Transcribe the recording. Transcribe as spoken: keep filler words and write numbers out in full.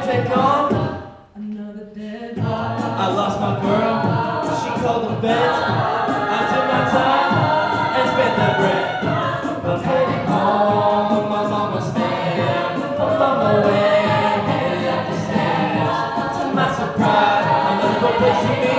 take on another dead. I lost my girl, she called the feds. I took my time and spent the bread. But heading home, my mama's there. I'm on my way, headed up the stairs. To my surprise, another place to be.